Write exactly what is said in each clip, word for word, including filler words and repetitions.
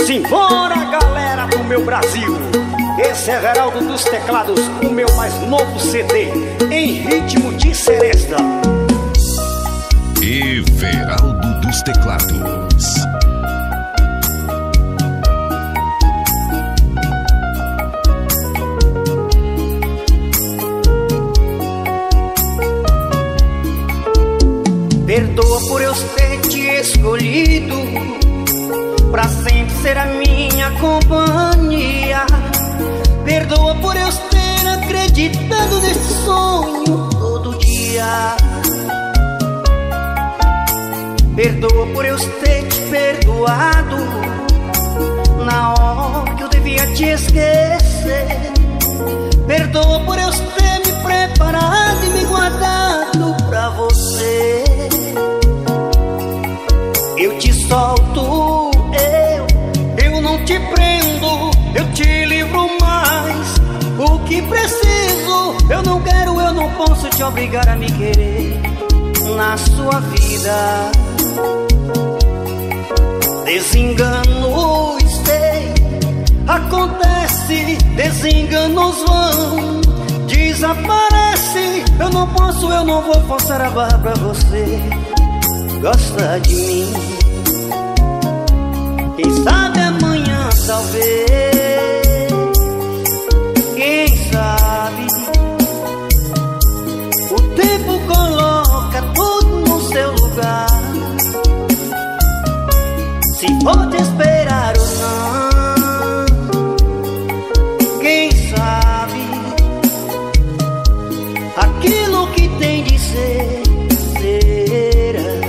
Simbora, galera do meu Brasil. Esse é Veraldo dos Teclados, o meu mais novo C D, em ritmo de seresta. E Veraldo dos Teclados. Perdoa por eu ter te escolhido pra sempre ser a minha companhia. Perdoa por eu ter acreditado nesse sonho todo dia. Perdoa por eu ter te perdoado na hora que eu devia te esquecer. Perdoa por eu ter me preparado e me guardado pra você. Eu te solto, eu, eu não te prendo, eu te livro mais. O que preciso, eu não quero, eu não posso te obrigar a me querer na sua vida. Desenganos, sei, acontece, desenganos vão, desaparece. Eu não posso, eu não vou forçar a barra pra você gosta de mim. Quem sabe amanhã, talvez. Quem sabe? O tempo coloca tudo no seu lugar. Se pode esperar ou não, quem sabe? Aquilo que tem de ser, será.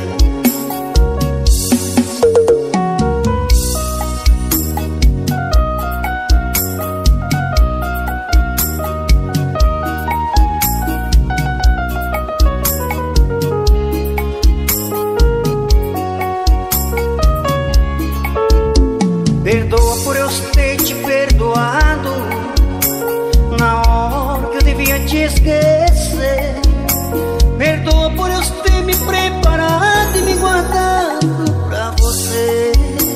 Perdoa por eu ter te perdoado na hora que eu devia te esquecer. Perdoa por eu ter me preparado e me guardado pra você.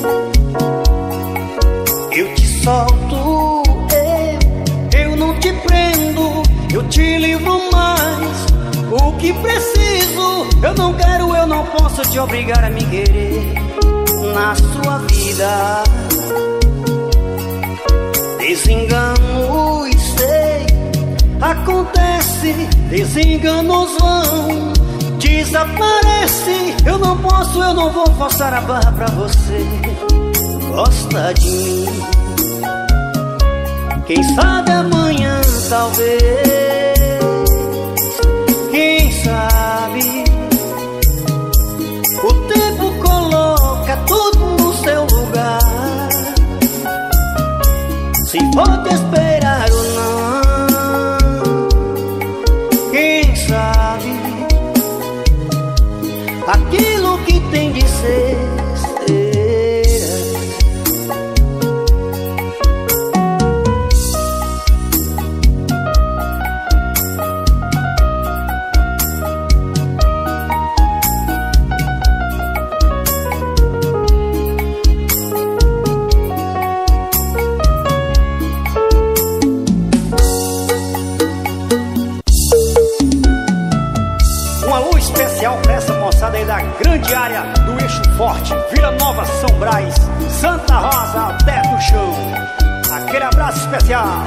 Eu te solto, eu, eu não te prendo, eu te livro mais. O que preciso, eu não quero, eu não posso te obrigar a me querer na sua vida. Desenganos, sei, acontece, desenganos vão, desaparece. Eu não posso, eu não vou forçar a barra pra você gosta de mim. Quem sabe amanhã, talvez. Quem sabe? O tempo coloca tudo no seu lugar. Se pode esperar ou não, quem sabe? Aquilo que tem de ser, será. Especial pra essa moçada aí da grande área do Eixo Forte, Vila Nova, São Brás, Santa Rosa, até do chão. Aquele abraço especial.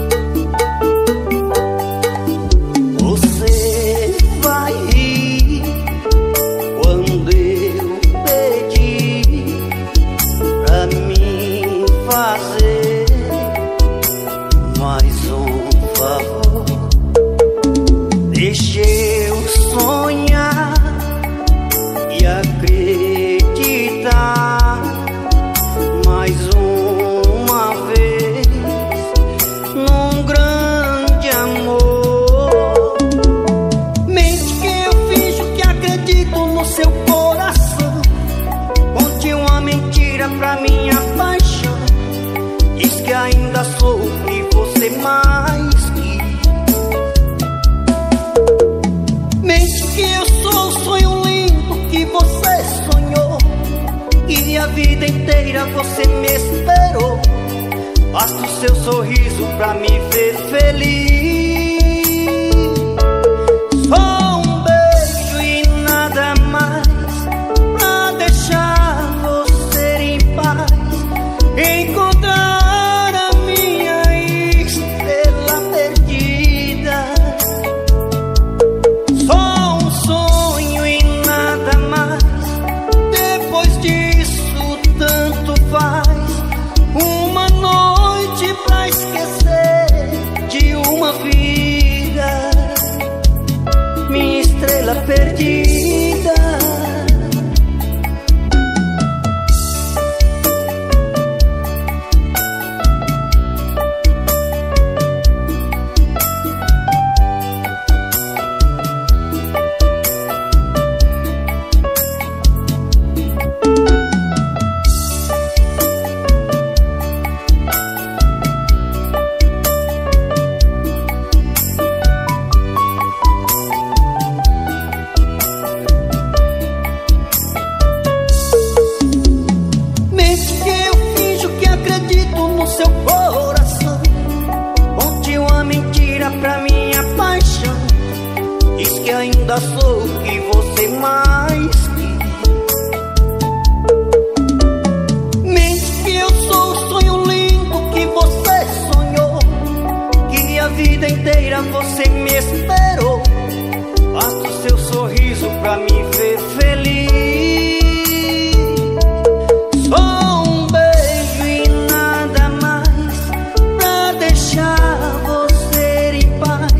Você vai rir ainda sou o que você mais quis. Mente que eu sou o sonho lindo que você sonhou, e a vida inteira você me esperou. Basta o seu sorriso pra me ver feliz. Só um beijo e nada mais pra deixar você em paz, encontrar a minha estrela perdida. Só um sonho e nada mais, depois disso tanto faz. Uma noite pra esquecer de uma vida, minha estrela perdida. Ainda sou o que você mais quis. Mente que eu sou o sonho lindo que você sonhou, que a vida inteira você me esperou. Basta o seu sorriso pra me ver feliz. Só um beijo e nada mais pra deixar você em paz,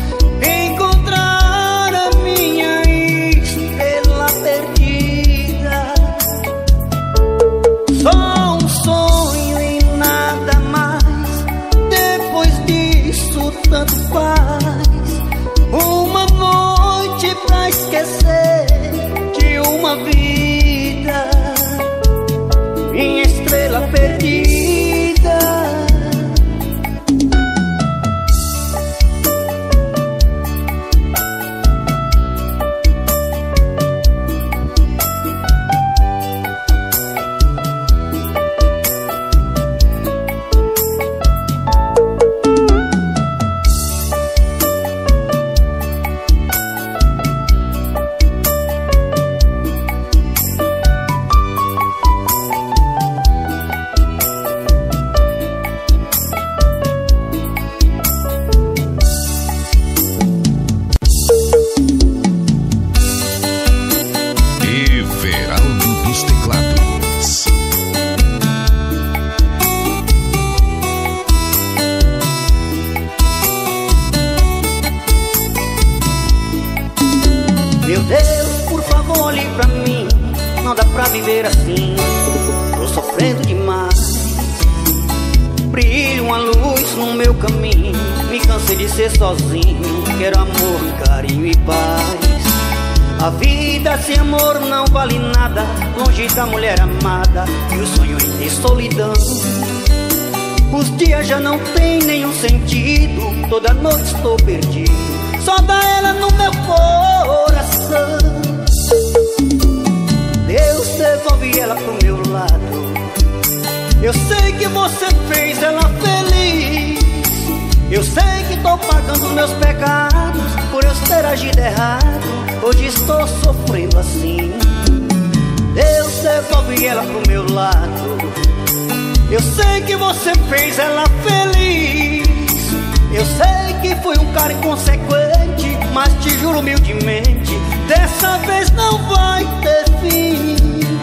tanto faz. Uma noite pra esquecer de uma vida, minha estrela perdida. Meu Deus, por favor, olhe pra mim. Não dá pra viver assim, tô sofrendo demais. Brilha uma luz no meu caminho, me cansei de ser sozinho. Quero amor, carinho e paz. A vida sem amor não vale nada, longe da mulher amada e o sonho em ter solidão. Os dias já não tem nenhum sentido, toda noite estou perdido, só dá ela no meu coração. Deus devolve ela pro meu lado. Eu sei que você fez ela feliz. Eu sei que tô pagando meus pecados por eu ter agido errado. Hoje estou sofrendo assim. Deus devolve ela pro meu lado. Eu sei que você fez ela feliz. Eu sei que fui um cara inconsequente, mas te juro humildemente, dessa vez não vai ter fim.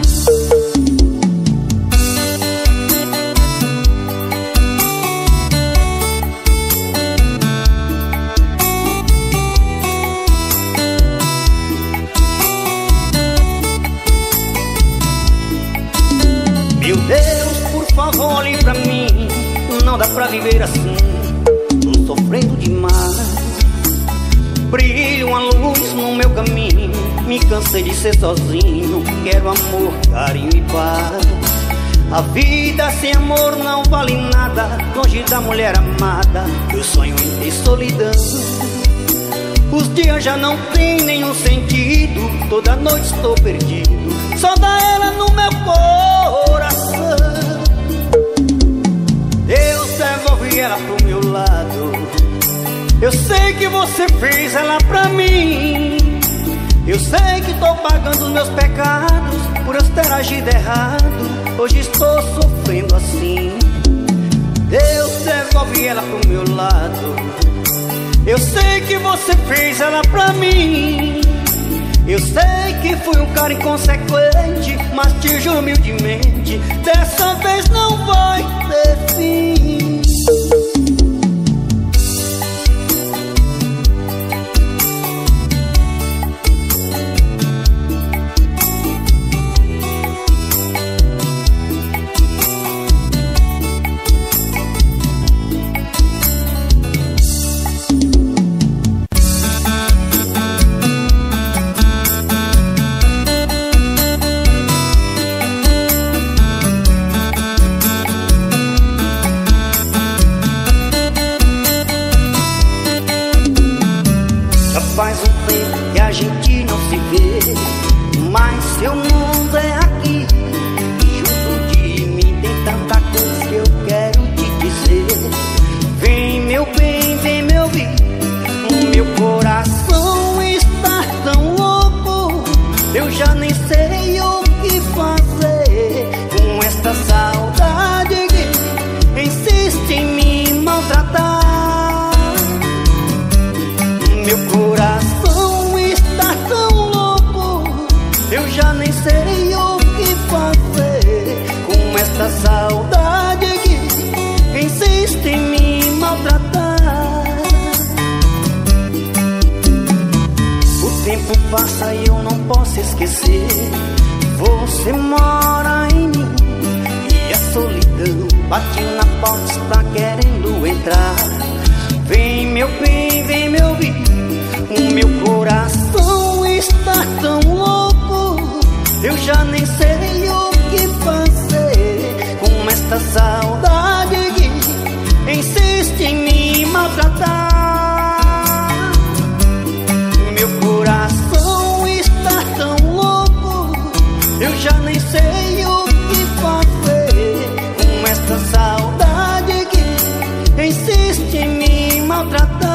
Meu Deus, por favor, olhe pra mim. Não dá pra viver assim, tô sofrendo demais. Brilha uma luz no meu caminho, me cansei de ser sozinho. Quero amor, carinho e paz. A vida sem amor não vale nada, longe da mulher amada, eu sonho em ter solidão. Os dias já não tem nenhum sentido, toda noite estou perdido, só dá ela no meu coração. Deus devolve ela pro meu lado. Eu sei que você fez ela pra mim. Eu sei que tô pagando os meus pecados por eu ter agido errado. Hoje estou sofrendo assim. Deus devolve ela pro meu lado. Eu sei que você fez ela pra mim. Eu sei que fui um cara inconsequente, mas te juro humildemente, dessa vez não vai ter fim. Faz um tempo que a gente não se vê, mas seu mundo é aqui. Junto de mim tem tanta coisa que eu quero te dizer. Vem meu bem, vem me ouvir. O meu coração está tão louco, eu já nem sei o que fazer com esta saudade que insiste em me maltratar. Meu coração está tão louco, eu já nem sei o que fazer com esta saudade que insiste em me maltratar. O tempo passa e eu não posso esquecer. Você mora em mim e a solidão bate na porta, está querendo entrar. Vem meu bem, vem me ouvir. O meu coração está tão louco, eu já nem sei o que fazer com esta saudade que insiste em me maltratar. Meu coração está tão louco, eu já nem sei o que fazer com esta saudade que insiste em me maltratar.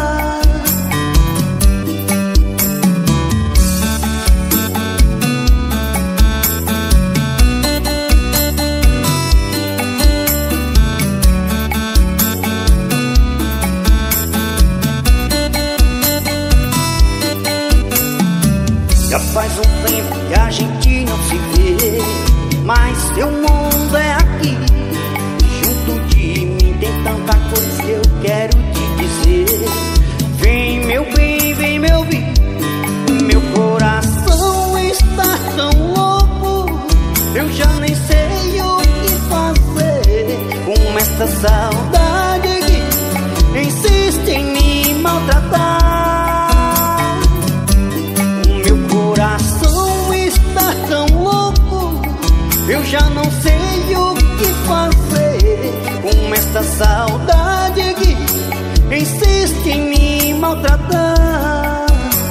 Já faz um tempo que a gente não se vê, mas seu mundo é aqui. Junto de mim tem tanta coisa que eu quero te dizer. Vem meu bem, vem me ouvir. Meu coração está tão louco, eu já nem sei o que fazer com esta saudade que insiste em me maltratar. Eu já não sei o que fazer com esta saudade que insiste em me maltratar.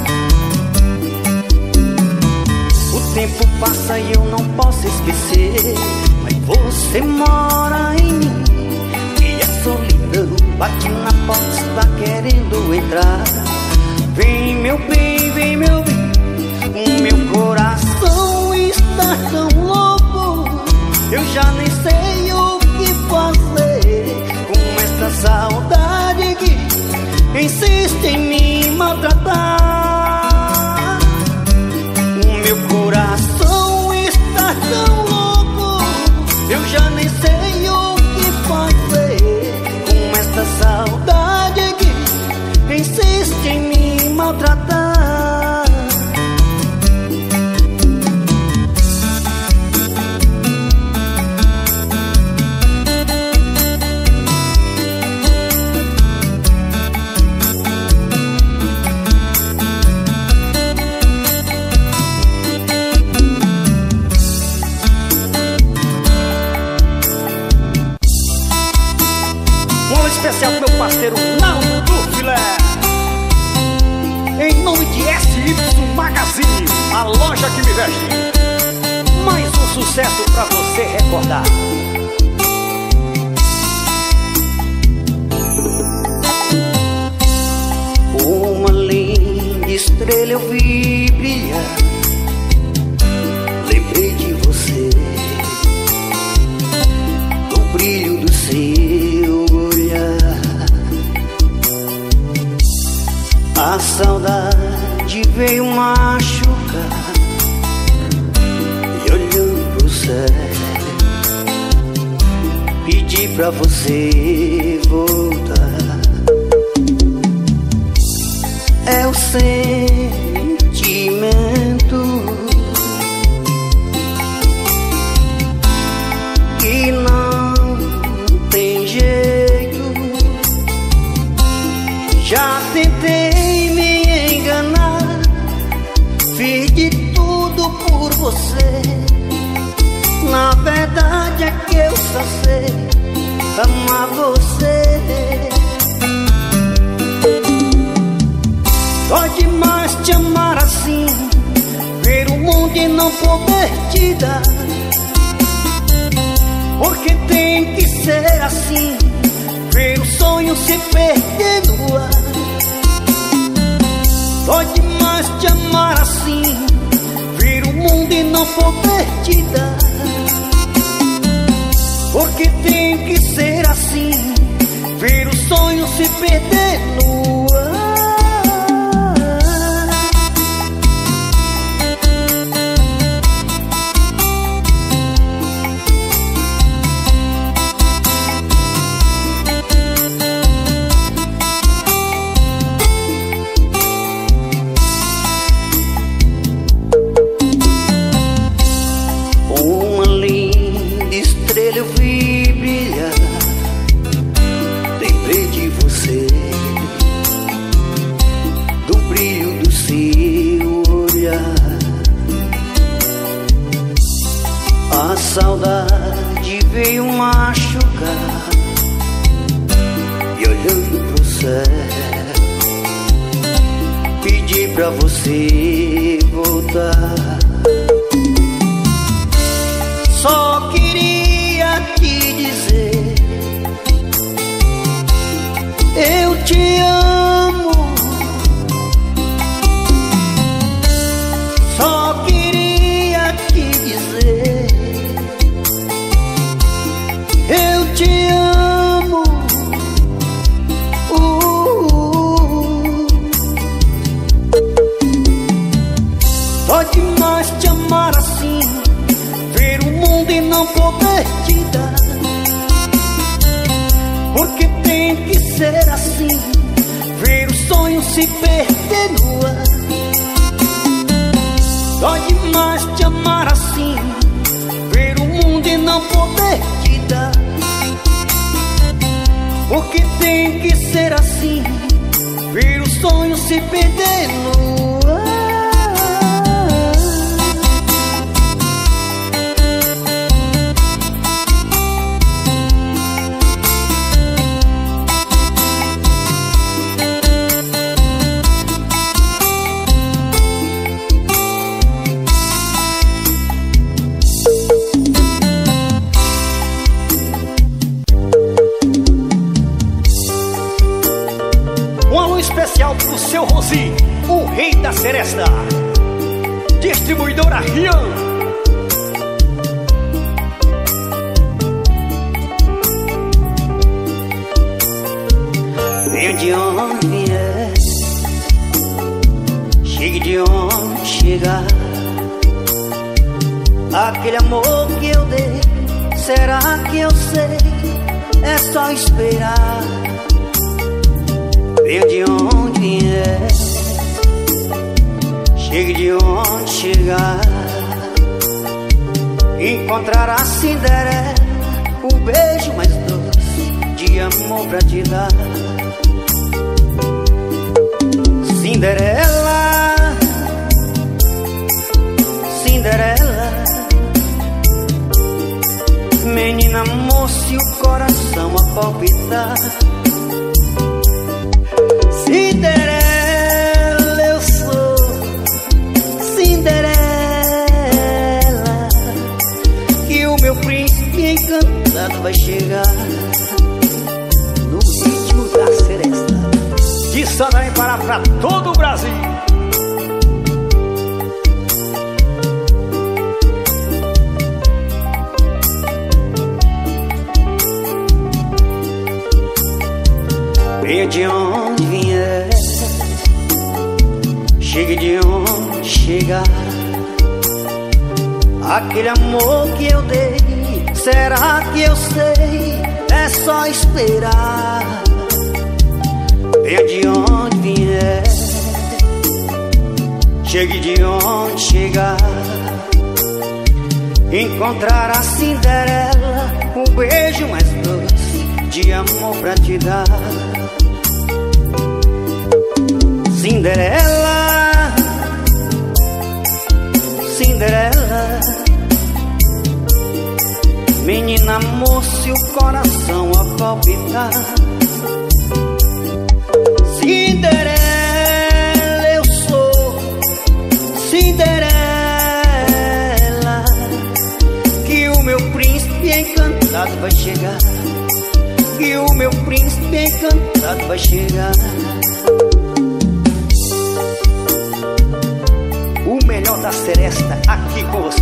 O tempo passa e eu não posso esquecer, mas você mora em mim e a solidão bate na porta, está querendo entrar. Vem meu bem, vem me ouvir. O meu coração está tão louco, eu já nem sei o que fazer com esta saudade que insiste em me maltratar. O meu coração está tão louco, eu já nem sei o que especial pro meu parceiro Naldo do Filé. Em nome de S Y Magazine, a loja que me veste. Mais um sucesso pra você recordar. Uma linda estrela eu vi brilhar, lembrei de você, do brilho do seu olhar. A saudade veio machucar, e olhando pro céu, pedi pra você voltar. É o sentimento que não tem jeito. Já tentei me enganar, fiz de tudo por você. Na verdade é que eu só sei amar você. Dói demais te amar assim, ver o mundo e não poder te dar. Porque tem que ser assim, ver o sonho se perder no ar. Dói demais te amar assim, ver o mundo e não poder te dar. Porque tem que ser assim, ver o sonho se perder no ar. A saudade veio machucar, e olhando pro céu, pedi pra você voltar. Só queria te dizer, eu te amo. Só queria te dizer, eu te amo. uh, uh. Dói demais te amar assim, ver o mundo e não poder te dar. Porque tem que ser assim, ver o sonho se perder no ar. Dói demais te amar assim, ver o mundo e não poder te dar. Porque tem que ser assim, ver o sonho se perder no ar. Especial pro seu Rosi, o rei da seresta. Distribuidora Rian. Venha de onde vier, chegue de onde chegar. Aquele amor que eu dei, será que eu sei? É só esperar. Venha de onde vier, chegue de onde chegar. Encontrará a Cinderela, o beijo mais doce de amor pra te dar. Cinderela, Cinderela, menina moça e o coração a palpitar. encantado vai chegar no ritmo da seresta. De Santarém para pra todo o Brasil. Venha de onde vier, chegue de onde chegar. Aquele amor que eu dei, será que eu sei? É só esperar. Venha de onde vier, chegue de onde chegar. Encontrar a Cinderela, um beijo mais doce de amor pra te dar. Cinderela, Cinderela, menina moça e o coração a palpitar. Cinderela, eu sou Cinderela, que o meu príncipe encantado vai chegar, que o meu príncipe encantado vai chegar. O melhor da seresta aqui com você.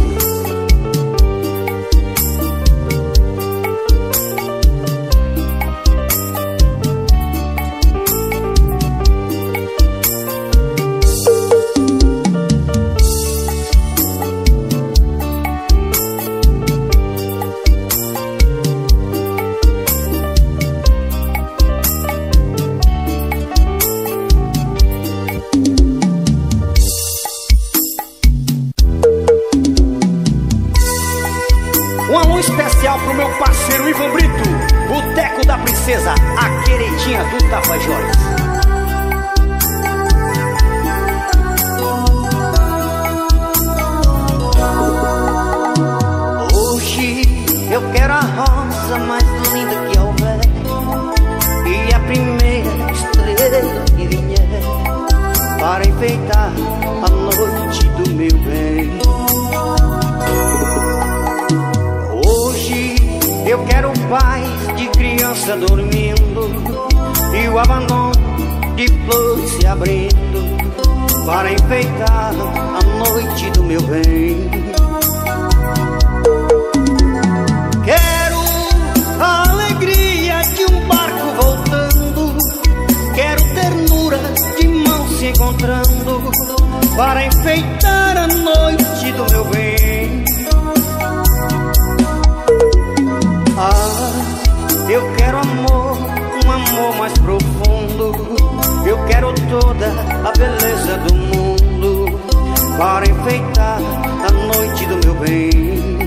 Um alô especial pro meu parceiro Ivan Brito, Boteco da Princesa, a queridinha do Tapajós. Hoje eu quero a rosa mais linda que houver, e a primeira estrela que vier, para enfeitar a noite do meu bem. Eu quero paz de criança dormindo e o abandono de flores se abrindo, para enfeitar a noite do meu bem. Quero a alegria de um barco voltando, quero ternura de mãos se encontrando, para enfeitar a noite do meu bem. Ah, eu quero amor, um amor mais profundo. Eu quero toda a beleza do mundo, para enfeitar a noite do meu bem.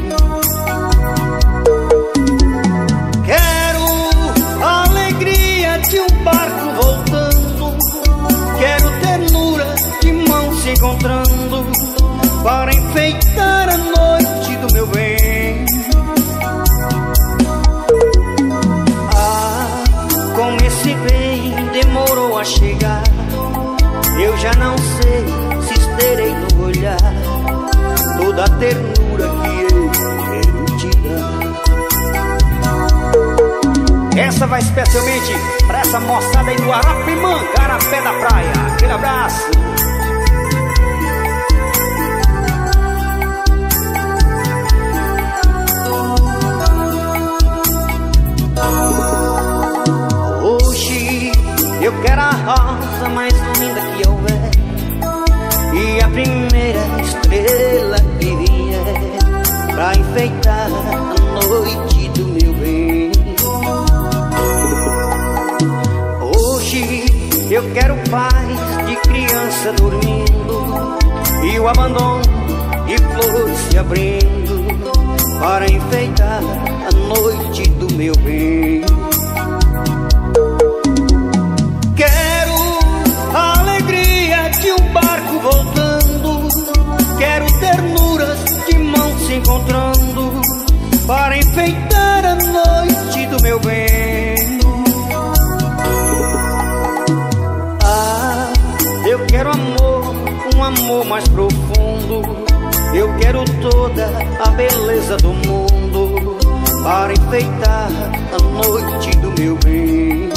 Quero a alegria de um barco voltando, quero ternura de mãos se encontrando, para enfeitar a noite do meu bem. Como esse bem demorou a chegar, eu já não sei se terei no olhar toda a ternura que eu quero te dar. Essa vai especialmente pra essa moçada aí do Arapimã, Carapé da Praia. Aquele abraço. Eu quero a rosa mais linda que houver, e a primeira estrela que vier, pra enfeitar a noite do meu bem. Hoje eu quero paz de criança dormindo e o abandono de flores se abrindo, para enfeitar a noite do meu bem. Voltando, quero ternuras de mãos se encontrando, para enfeitar a noite do meu bem. Ah, eu quero amor, um amor mais profundo. Eu quero toda a beleza do mundo, para enfeitar a noite do meu bem.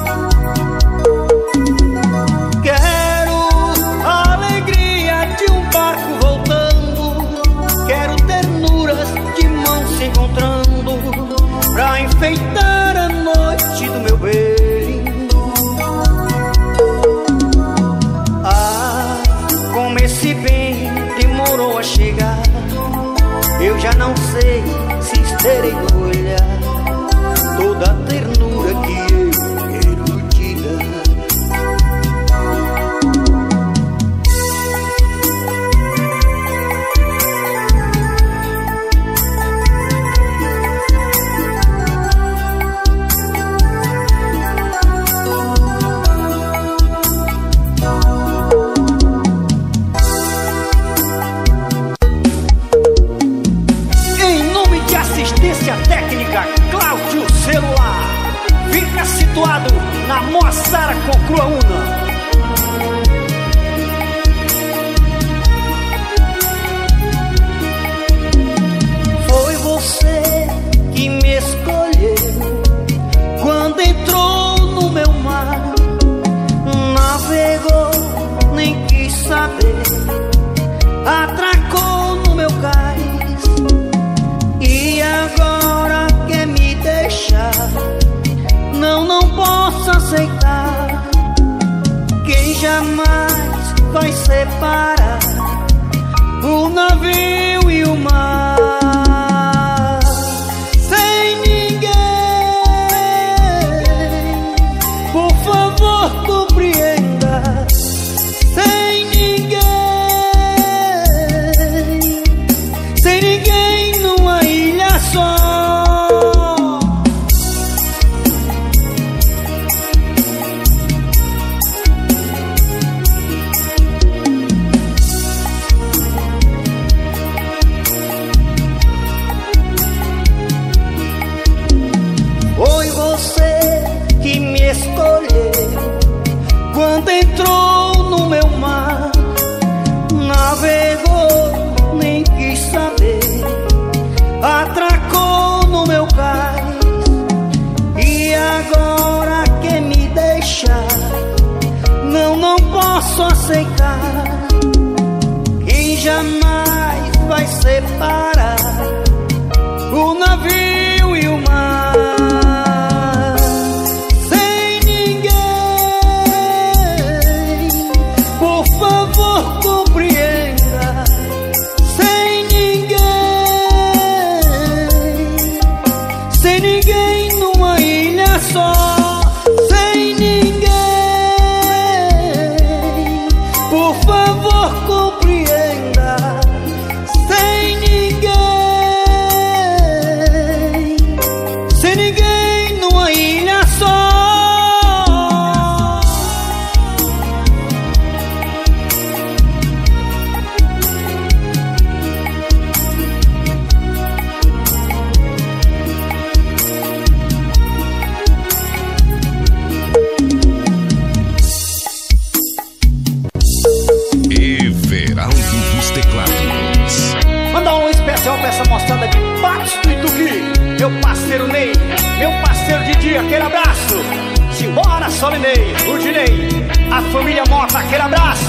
Quero a alegria de um barco voltando, quero ternuras de mãos se encontrando, pra enfeitar a noite do meu bem. Ah, como esse bem demorou a chegar, eu já não sei se esperei no olhar toda a ternura que eu quero te dar. Cláudio Celular fica situado na Moçara Concruaúna. Foi você que me escolheu quando entrou no meu mar, navegou, nem quis saber, atracou no meu cais, e agora não, não posso aceitar. Quem jamais vai separar o navio e o mar? Sem ninguém, por favor compreenda. Sem ninguém, sem ninguém numa ilha só. Quando entrou no meu mar, navegou, nem quis saber, atracou no meu cais, e agora quer me deixar? Não, não posso aceitar. Quem jamais vai separar o navio e o mar? Aquele abraço, simbora Solinei, Rudinei, a família Mota, aquele abraço.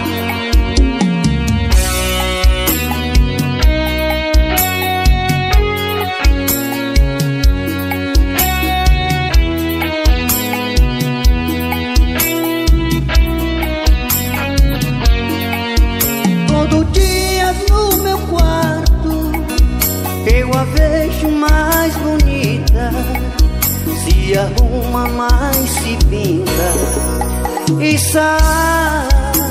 Todo dia no meu quarto eu a vejo mais bonita, se arruma mais, se pinta e sai.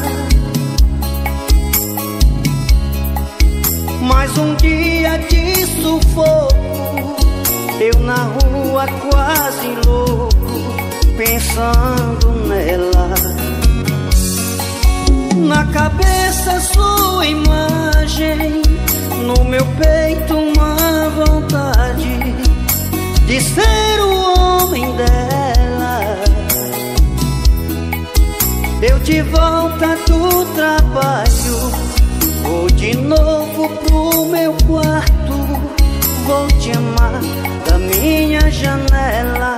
Mais um dia de sufoco, eu na rua quase louco, pensando nela. Na cabeça sua imagem, no meu peito uma vontade de ser o homem dela. Eu de volta do trabalho, vou de novo pro meu quarto, vou te amar minha janela.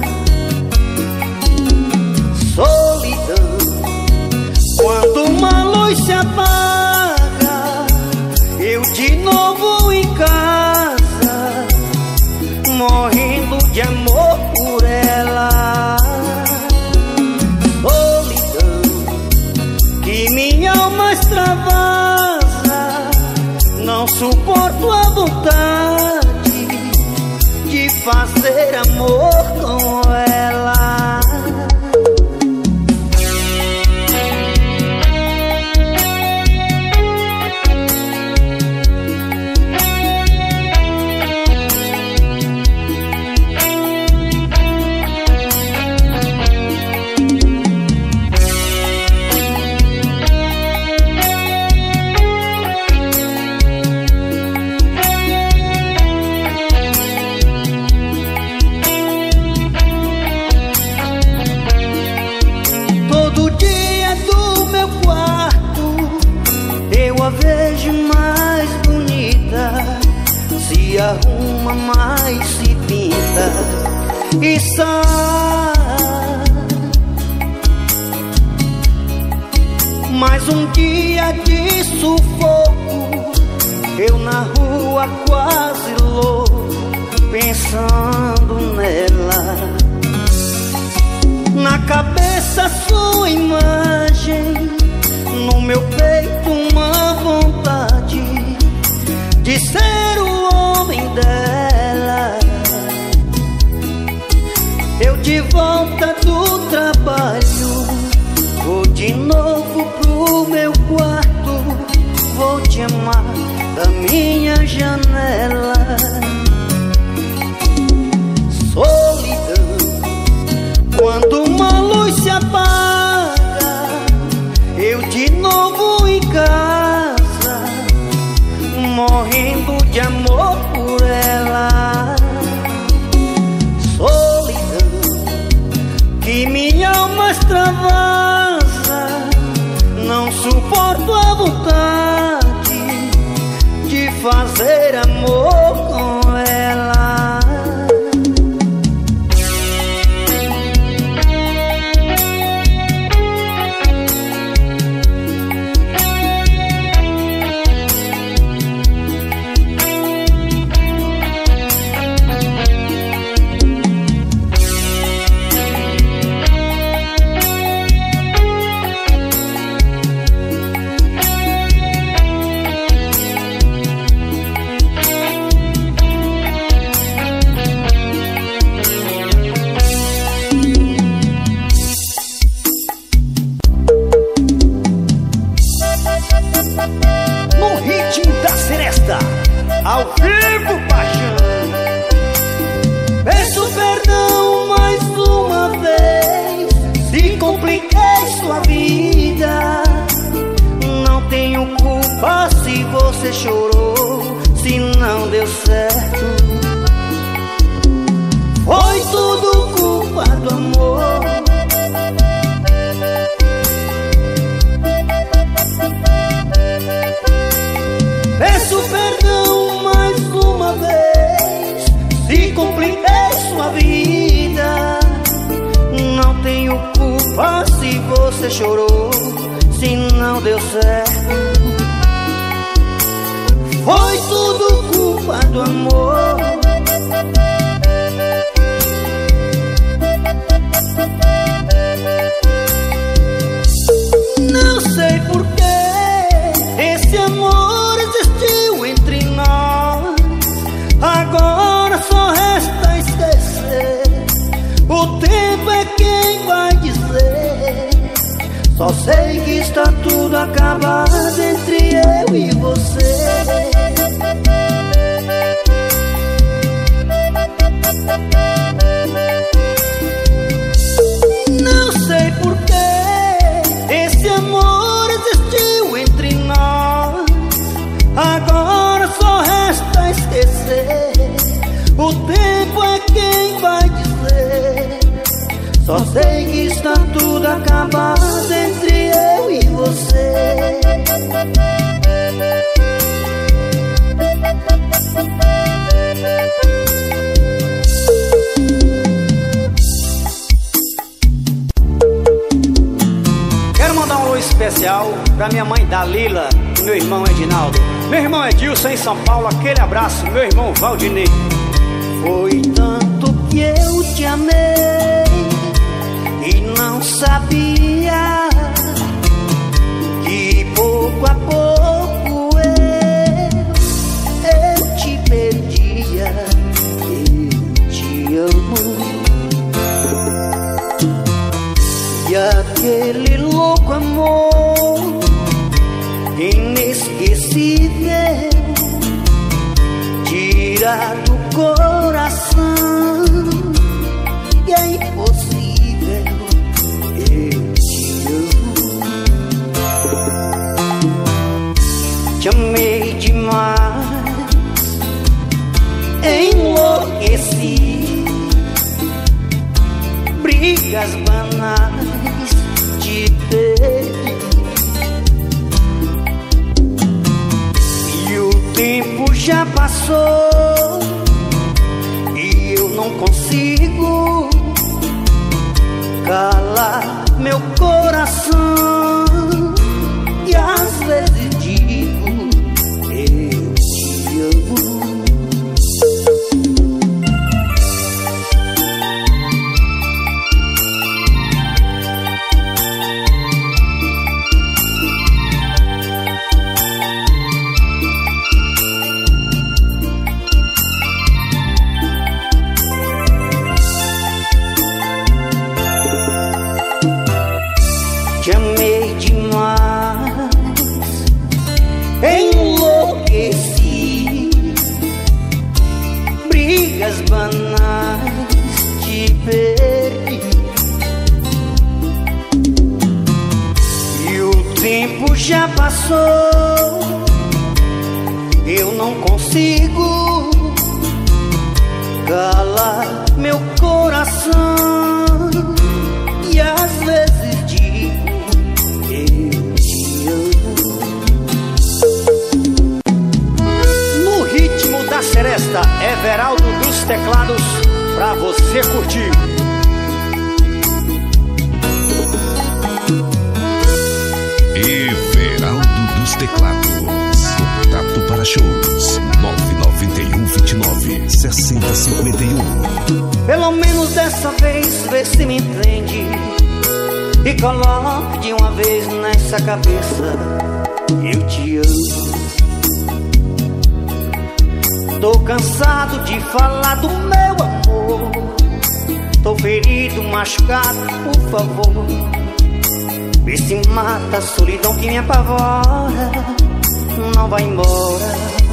Solidão, quando uma luz se apaga, eu de novo em casa, morrendo de amor por ela. Solidão, que minha alma extravasa, não suporto a vontade de fazer amor com ela. Vejo mais bonita, se arruma mais, se pinta e sai. Mais um dia de sufoco, eu na rua quase louco, pensando nela. Na cabeça sua imagem, no meu peito uma vontade de ser o homem dela. Eu de volta do trabalho, vou de novo pro meu quarto, vou te amar da minha janela. Solidão, quando uma luz se apaga, eu de novo em casa, morrendo de amor por ela. Solidão, que minha alma extravasa, não suporto a vontade de fazer amor com ela. Ao vivo, paixão. Peço perdão mais uma vez, se compliquei sua vida. Não tenho culpa se você chorou, se não deu certo. Foi tudo culpa do amor. Peço perdão mais uma vez, se compliquei sua vida. Não tenho culpa se você chorou, se não deu certo. Foi tudo culpa do amor. Não sei porquê esse amor existiu entre nós. Agora só resta esquecer, o tempo é quem vai dizer. Só sei que está tudo acabado entre eu e você. Não sei porquê esse amor existiu entre nós. Agora só resta esquecer, o tempo é quem vai dizer. Só sei que está tudo acabado entre eu e você. especial pra minha mãe Dalila e meu irmão Edinaldo. Meu irmão Edilson em São Paulo, aquele abraço. Meu irmão Valdinei. Foi tanto que eu te amei e não sabia que pouco a pouco eu, eu te perdia. Eu te amo. E aquele louco amor inesquecível tirar do coração, e é impossível. Eu te amo. Te amei demais, enlouqueci. Brigas banais te perdi. E o tempo já passou e eu não consigo calar meu coração. E às vezes digo, eu te amo. Te amei demais, enlouqueci. Brigas banais te perdi. E o tempo já passou, eu não consigo calar meu coração. E às vezes digo, eu te amo. No ritmo da seresta, Everaldo dos teclados, pra você curtir. Everaldo dos teclados. Contato para shows nove nove um, vinte e nove, sessenta, cinquenta e um. Pelo menos dessa vez, vê se me entende e coloque de uma vez nessa cabeça: eu te amo. Tô cansado de falar do meu amor. Tô ferido, machucado, por favor. Vê se mata a solidão que me apavora. Não vai embora.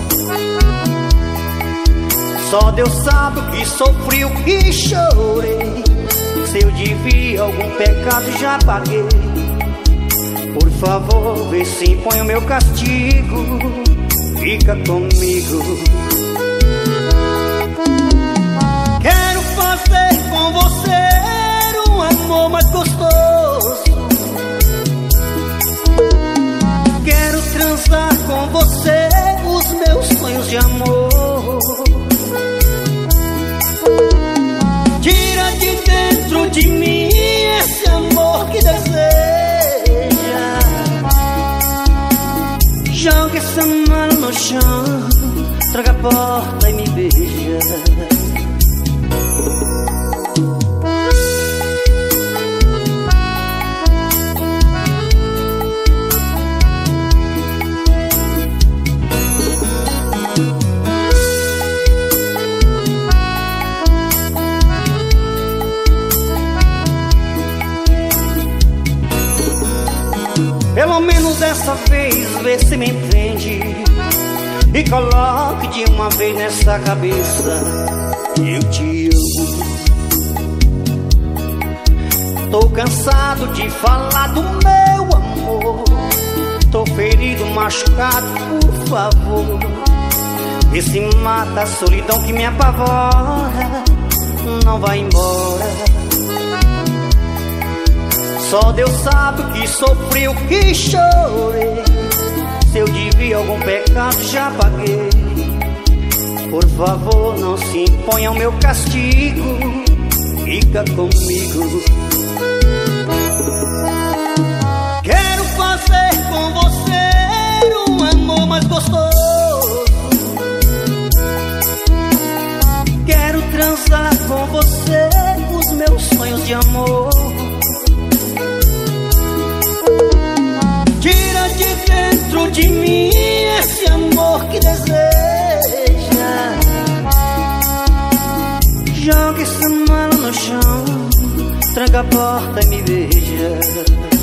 Só Deus sabe o que sofri, o que chorei. Se eu devia algum pecado, já paguei. Por favor, vê se impõe o meu castigo. Fica comigo. Quero fazer com você um amor mais gostoso. Quero transar com você os meus sonhos de amor. Tira de dentro de mim esse amor que deseja. Joga essa mala no chão, traga a porta e me beija. Pelo menos dessa vez, vê se me entende e coloque de uma vez nessa cabeça: eu te amo. Tô cansado de falar do meu amor. Tô ferido, machucado, por favor. Vê se mata a solidão que me apavora. Não vai embora. Só Deus sabe o que sofri, o que chorei. Se eu devia algum pecado, já paguei. Por favor, não se imponha o meu castigo. Fica comigo. Quero fazer tranca a porta e me beija.